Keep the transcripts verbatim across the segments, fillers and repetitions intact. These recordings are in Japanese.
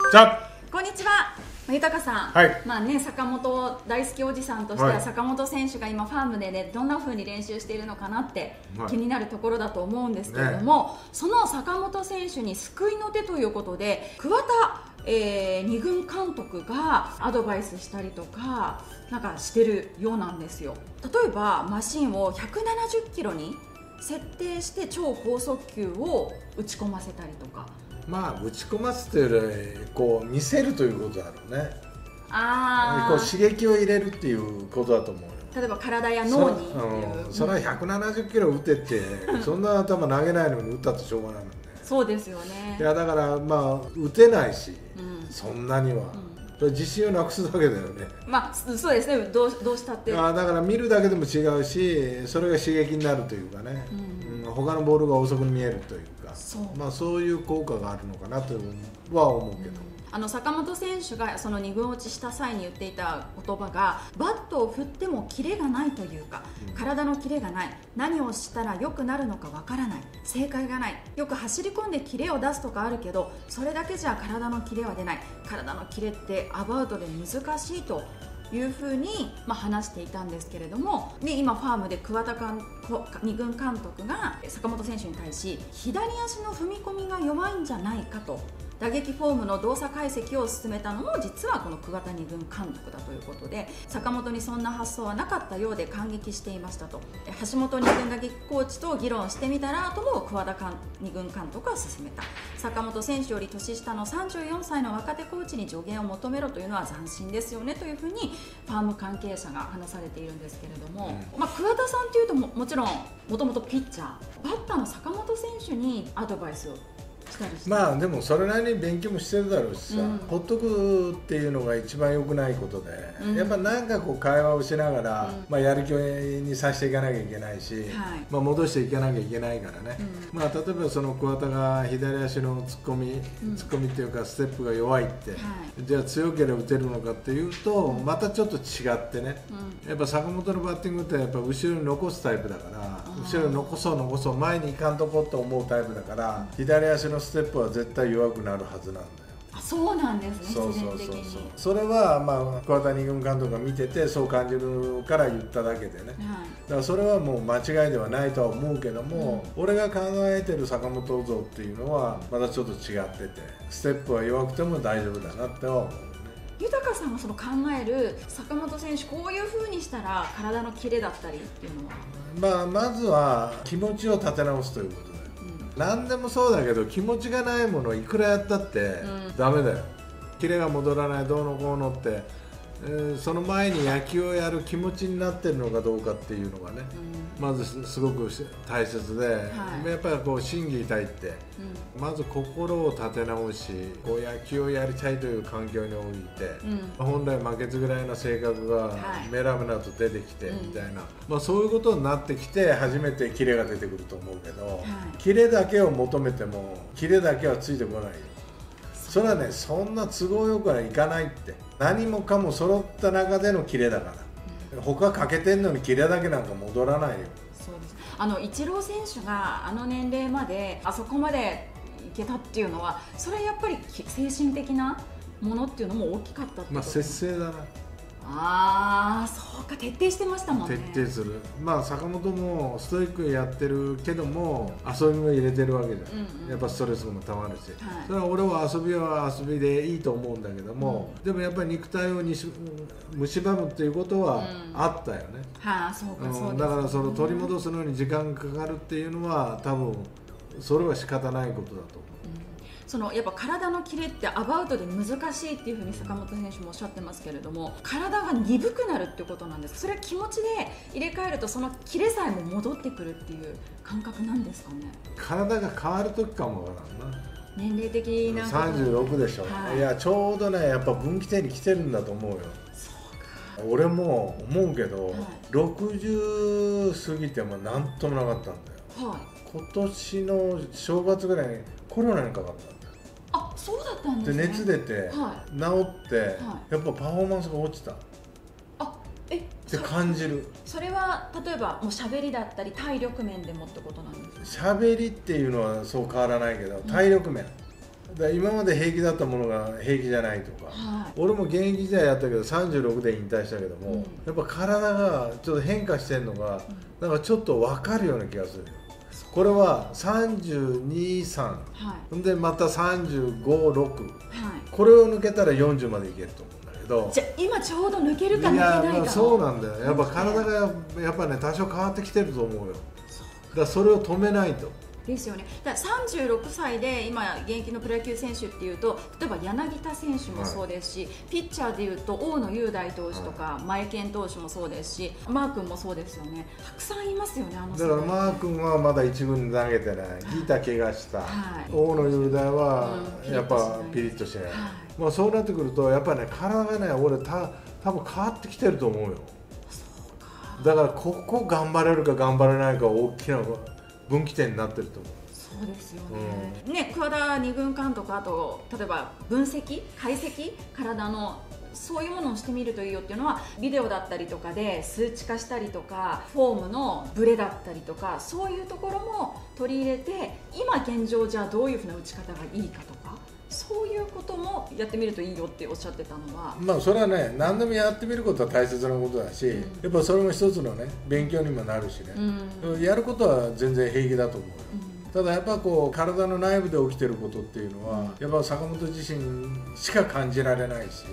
じゃこんにちは。豊さん、 はい、 まあね、坂本大好きおじさんとしては、 はい、 坂本選手が今ファームでね、どんな風に練習しているのかなって気になるところだと思うんですけれども、ね、その坂本選手に救いの手ということで桑田、えー、二軍監督がアドバイスしたりとかなんかしてるようなんですよ。例えばマシンをひゃくななじゅっキロに設定して超高速球を打ち込ませたりとか。 まあ打ち込ますというよりこう見せるということだろうね。 あこう刺激を入れるっていうことだと思うよ。 例えば体や脳にっていう、 うん、それはひゃくななじゅっキロ打てってそんな頭投げないのに打ったってしょうがないもんね。 そうですよね。 いやだからまあ打てないし、うん、そんなには、うん、自信をなくすだけだよね。まあそうですね。どうどうしたって。 あだから見るだけでも違うし、それが刺激になるというかね、うんうん、他のボールが遅く見えるというか、そうまあそういう効果があるのかなとは思うけど。うん、 あの坂本選手がそのに軍落ちした際に言っていた言葉が、バットを振ってもキレがないというか、うん、体のキレがない、何をしたら良くなるのかわからない、正解がない、よく走り込んでキレを出すとかあるけど、それだけじゃ体のキレは出ない、体のキレってアバウトで難しいというふうに、まあ、話していたんですけれども、で今ファームで桑田監二軍監督が坂本選手に対し、左足の踏み込みが弱いんじゃないかと、打撃フォームの動作解析を進めたのも実はこの桑田二軍監督だということで、坂本にそんな発想はなかったようで感激していましたと。橋本二軍打撃コーチと議論してみたらとも桑田二軍監督は進めた。坂本選手より年下のさんじゅうよんさいの若手コーチに助言を求めろというのは斬新ですよねというふうにファーム関係者が話されているんですけれども、うん、まあ、桑田さんというと も, もちろんもともとピッチャー、バッターの坂本選手にアドバイスをまあでもそれなりに勉強もしてるだろうしさ、うん、ほっとくっていうのが一番良くないことで、うん、やっぱなんかこう会話をしながら、うん、まあやる気にさせていかなきゃいけないし、はい、まあ戻していかなきゃいけないからね、うん、まあ例えばその桑田が左足の突っ込み、うん、突っ込みっていうかステップが弱いって、はい、じゃあ強ければ打てるのかっていうとまたちょっと違ってね、やっぱ坂本のバッティングってやっぱ後ろに残すタイプだから、後ろに残そう残そう前に行かんとこうと思うタイプだから、左足のステップは絶対弱くなるはずなんだよ。 あ、そうなんですね。 そうそうそうそう。それはまあ桑田二軍監督が見ててそう感じるから言っただけでね、はい、だからそれはもう間違いではないとは思うけども、うん、俺が考えてる坂本像っていうのはまたちょっと違ってて、ステップは弱くても大丈夫だなっては思う。 豊さんがその考える坂本選手、こういう風にしたら体のキレだったりっていうのは、 まあ、まずは気持ちを立て直すということだよ、うん、何でもそうだけど気持ちがないものいくらやったってダメだよ、うん、キレが戻らないどうのこうのって、えー、その前に野球をやる気持ちになってるのかどうかっていうのがね、うん、まずすごく大切で、はい、やっぱりこう心技体って、うん、まず心を立て直し、こう野球をやりたいという環境において、うん、本来負けず嫌いな性格がメラメラと出てきてみたいな、はい、まあ、そういうことになってきて初めてキレが出てくると思うけど、はい、キレだけを求めてもキレだけはついてこないよ。それはね、そんな都合よくはいかないって。何もかも揃った中でのキレだから、うん、他欠けてんのにキレだけなんか戻らないよ。 そうです。あのイチロー選手があの年齢まであそこまでいけたっていうのは、それはやっぱり精神的なものっていうのも大きかったってこと。 まあ節制だな。 ああ、そうか、徹底してましたもんね。 徹底する。まあ坂本もストイックやってるけども遊びも入れてるわけじゃん、うんうん、やっぱストレスもたまるし、はい、それは俺は遊びは遊びでいいと思うんだけども、うん、でもやっぱり肉体をにし蝕むっていうことはあったよね、 うん、はあ、そうか、そうですね。 だからその取り戻すのに時間がかかるっていうのは多分それは仕方ないことだと思う。 そのやっぱ体のキレってアバウトで難しいっていうふうに坂本選手もおっしゃってますけれども、体が鈍くなるってことなんです。それは気持ちで入れ替えるとそのキレさえも戻ってくるっていう感覚なんですかね。 体が変わる時かもわからんな。 年齢的なさんじゅうろくでしょ、はい、いやちょうどねやっぱ分岐点に来てるんだと思うよ。そうか。俺も思うけど、はい、ろくじゅう過ぎても何ともなかったんだよ、はい、今年の正月ぐらいにコロナにかかったんだよ。 あ、そうだったんですね。 で熱出て、はい、治って、はい、やっぱパフォーマンスが落ちた。あ、えって感じる。 それは例えばもう喋りだったり体力面でもってことなんですか。 喋りっていうのはそう変わらないけど、体力面、 だから今まで平気だったものが平気じゃないとか、はい、俺も現役時代やったけどさんじゅうろくで引退したけども、うん、やっぱ体がちょっと変化してるのが、うん、なんかちょっと分かるような気がするよ。これはさんじゅうに、さん、はい、でまたさんじゅうご、ろく、はい、これを抜けたらよんじゅうまでいけると思うんだけど、 じゃあ今ちょうど抜けるか抜けないかの。いや、まあ、 そうなんだよ。やっぱ体がやっぱね多少変わってきてると思うよ。だからそれを止めないと。 ですよね。だからさんじゅうろくさいで今現役のプロ野球選手っていうと、例えば柳田選手もそうですし、はい、ピッチャーでいうと大野雄大投手とか、はい、前健投手もそうですし、マー君もそうですよね。たくさんいますよね、あの世代。 だからマー君はまだ一軍で投げてない、ギター怪我した、はい、大野雄大はやっぱピリッとしてない、はい、まあそうなってくるとやっぱね体がね俺た多分変わってきてると思うよ。そうか。だからここ頑張れるか頑張れないか大きな分岐点になってると思う。 そうですよね。うん、ね、桑田二軍監督、あと例えば分析、解析、体のそういうものをしてみるといいよっていうのは、ビデオだったりとかで数値化したりとか、フォームのブレだったりとか、そういうところも取り入れて、今現状じゃあどういうふうな打ち方がいいかとか、そういうこともやってみるといいよっておっしゃってたのは、 まあそれはね、何でもやってみることは大切なことだし、うん、やっぱそれも一つのね勉強にもなるしね、うん、やることは全然平気だと思うよ。うん、ただやっぱこう体の内部で起きてることっていうのは、うん、やっぱ坂本自身しか感じられないし、うん、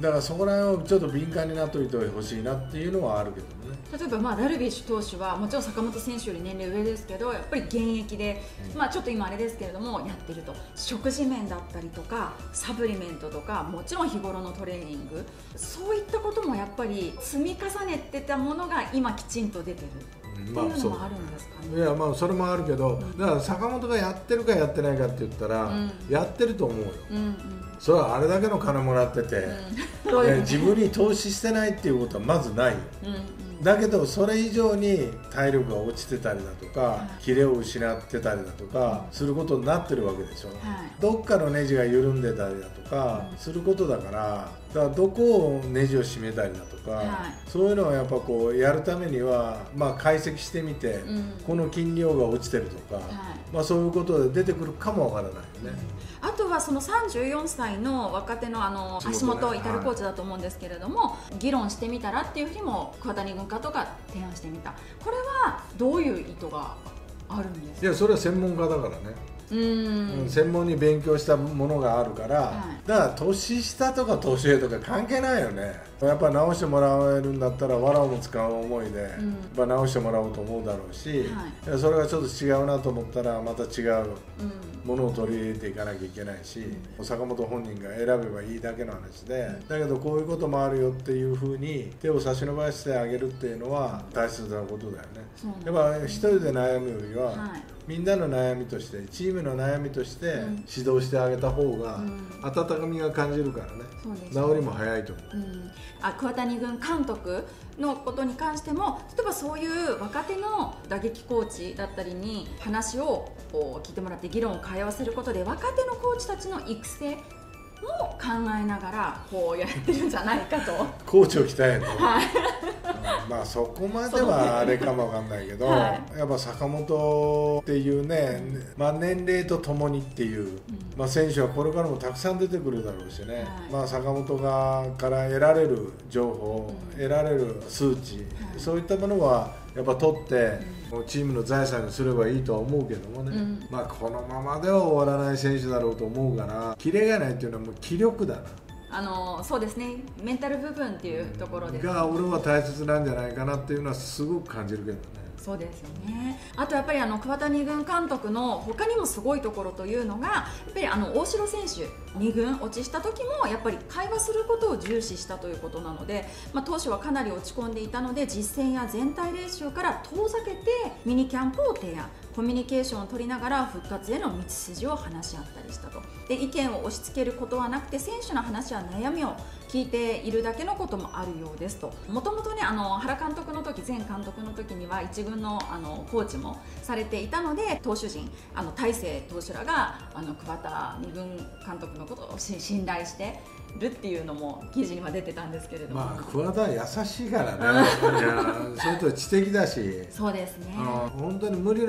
だからそこら辺をちょっと敏感になっておいてほしいなっていうのはあるけどね。 例えばまあダルビッシュ投手はもちろん坂本選手より年齢上ですけど、やっぱり現役で、うん、まあちょっと今あれですけれどもやってると、食事面だったりとかサプリメントとか、もちろん日頃のトレーニング、そういったこともやっぱり積み重ねてたものが今きちんと出てるっていうのもあるんですかね。 いや、まあそれもあるけど、だから坂本がやってるかやってないかって言ったら、うん、やってると思うよ。うんうん、それはあれだけの金もらってて、うんね、自分に投資してないっていうことはまずないよ。うんうん、だけどそれ以上に体力が落ちてたりだとか、はい、キレを失ってたりだとかすることになってるわけでしょ。はい、どっかのネジが緩んでたりだとかすることだから、だからどこをネジを締めたりだとか、はい、そういうのはやっぱこうやるためには、まあ、解析してみて、うん、この筋量が落ちてるとか、はい、まあ、そういうことで出てくるかもわからないよね。 うん、あとはそのさんじゅうよんさいの若手のあの橋本至コーチだと思うんですけれども、はい、議論してみたらっていうふうにも桑田二軍監督が提案してみた。これはどういう意図があるんですか？ いや、それは専門家だからね。うん、専門に勉強したものがあるから、はい、だから年下とか年上とか関係ないよね。やっぱ直してもらえるんだったら藁をも使う思いで、うん、やっぱ直してもらおうと思うだろうし、はい、それがちょっと違うなと思ったらまた違うものを取り入れていかなきゃいけないし、うん、坂本本人が選べばいいだけの話で、うん、だけどこういうこともあるよっていうふうに手を差し伸ばしてあげるっていうのは大切なことだよね。やっぱ一人で悩むよりは、はい、みんなの悩みとしてチームの悩みとして指導してあげた方が温かみが感じるからね、うん、治りも早いと思う。うん、 あ、桑田二軍監督のことに関しても、例えばそういう若手の打撃コーチだったりに話をこう聞いてもらって議論を通わせることで、若手のコーチたちの育成も考えながらこうやってるんじゃないかと。 コーチを鍛えるの、はい、まあそこまではあれかもわかんないけど、はい、やっぱ坂本っていうね、まあ、年齢とともにっていう、うん、まあ、選手はこれからもたくさん出てくるだろうしね、はい、まあ、坂本がから得られる情報、うん、得られる数値、はい、そういったものはやっぱ取って、うん、チームの財産にすればいいとは思うけどもね、うん、まあこのままでは終わらない選手だろうと思うから、キレがないっていうのはもう気力だな。 あのそうですね、メンタル部分っていうところです、ね、 が俺は大切なんじゃないかなっていうのはすごく感じるけどね。 そうですよね。あとやっぱりあの桑田二軍監督の他にもすごいところというのが、やっぱりあの大城選手二軍落ちした時もやっぱり会話することを重視したということなので、まあ、当初はかなり落ち込んでいたので実戦や全体練習から遠ざけてミニキャンプを提案、コミュニケーションを取りながら復活への道筋を話し合ったりしたと。で、意見を押し付けることはなくて選手の話や悩みを聞いているだけのこともあるようですと。もともとね、あの原監督の時、前監督の時には一軍のあのコーチもされていたので、投手陣、あの大勢投手らがあの桑田二軍監督のことを信頼してるっていうのも記事には出てたんですけれども、 まあ桑田は優しいからね。いや、それと知的だし、 そうですね、 あの本当に無理なことを言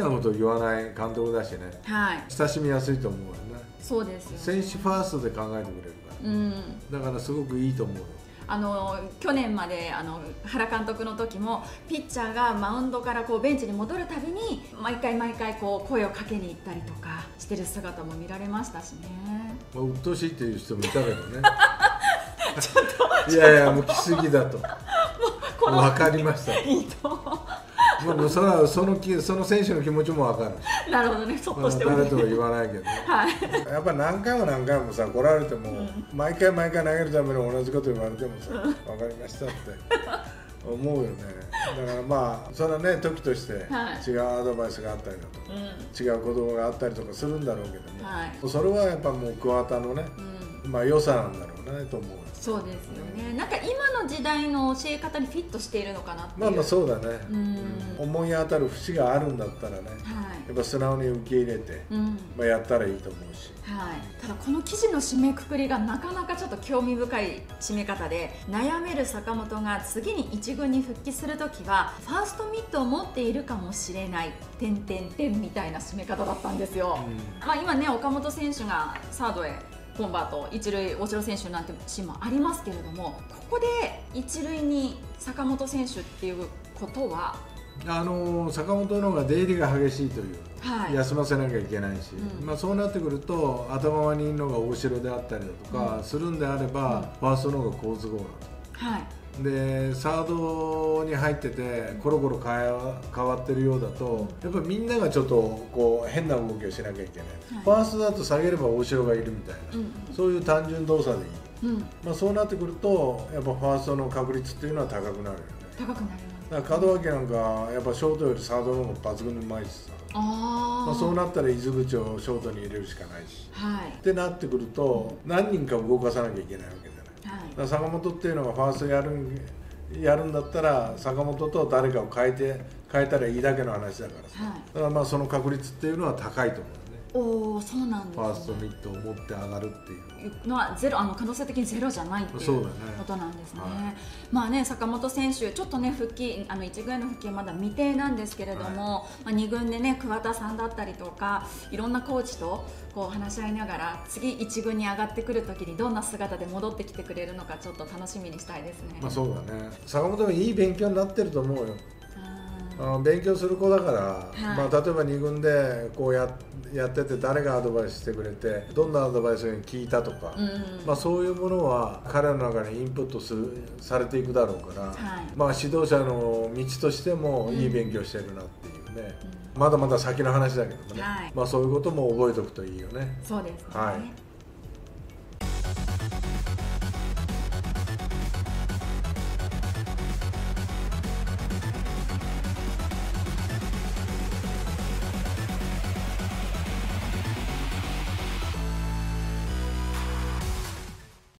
言わない監督だしね、 はい、 親しみやすいと思うよね。 そうですよね、 選手ファーストで考えてくれるから、うん、だからすごくいいと思うよ。 あの去年まであの原監督の時もピッチャーがマウンドからこうベンチに戻るたびに毎回毎回こう声をかけに行ったりとかしてる姿も見られましたしね。 まあ、鬱陶しいっていう人もいたけどねちょっといやいやもう来すぎだと分かりましたいいとまあ、それはそのその選手の気持ちも分かる。 なるほどね、そっとして誰とは言わないけど、はい、やっぱ何回も何回もさ来られても、うん、毎回毎回投げるために同じこと言われてもさ、うん、分かりましたって思うよね。だからまあそれはね時として違うアドバイスがあったりだとか、はい、違う言葉があったりとかするんだろうけども、はい、それはやっぱもう桑田のね、うん、まあ良さなんだろうねと思う。 そうですよね。なんか今の時代の教え方にフィットしているのかなっていう。 まあまあそうだね。うん、思い当たる節があるんだったらね、はい、やっぱ素直に受け入れて、うん、まあやったらいいと思うし。 はい。ただこの記事の締めくくりがなかなかちょっと興味深い締め方で、悩める坂本が次に一軍に復帰するときはファーストミットを持っているかもしれない点点点みたいな締め方だったんですよ。うん、まあ今ね岡本選手がサードへコンバート一塁大城選手なんてシーンもありますけれども、ここで一塁に坂本選手っていうことはあの坂本の方が出入りが激しいという、はい、休ませなきゃいけないし、うん、まあそうなってくると頭にいるのが大城であったりだとか、うん、するんであれば、うん、ファーストの方が好都合だと。はい、でサードに入っててコロコロ変わ変わってるようだとやっぱりみんながちょっとこう変な動きをしなきゃいけない、はい、ファーストだと下げれば大城がいるみたいな、うん、そういう単純動作でいい、うん、まあ、そうなってくるとやっぱファーストの確率っていうのは高くなるよね。 高くなります。 だから門脇なんかやっぱショートよりサードの方が抜群にうまいしさ、あ、まあ、そうなったら伊豆口をショートに入れるしかないし、はい、ってなってくると何人か動かさなきゃいけないわけじゃない、はい、だから坂本っていうのがファーストやるやるんだったら坂本と誰かを変えて変えたらいいだけの話だからさ、はい、だからまあその確率っていうのは高いと思うね。 おお、そうなんですね。 ファーストミットを持って上がるっていうのはゼロ、あの可能性的にゼロじゃないっていうことなんですね。はい、まあね、坂本選手ちょっとね復帰あの一軍への復帰はまだ未定なんですけれども、はい、まあ、二軍でね桑田さんだったりとかいろんなコーチとこう話し合いながら次一軍に上がってくるときにどんな姿で戻ってきてくれるのかちょっと楽しみにしたいですね。 まあそうだね。坂本もいい勉強になってると思うよ。あ勉強する子だから、はい、まあ、例えばに軍でこう や, やってて誰がアドバイスしてくれてどんなアドバイスに聞いたとか、うんうん、まあ、そういうものは彼の中にインプットするされていくだろうから、はい、まあ、指導者の道としてもいい勉強してるなっていうね、うん、まだまだ先の話だけどもね、はい、まあ、そういうことも覚えておくといいよね。 そうですね、 はい。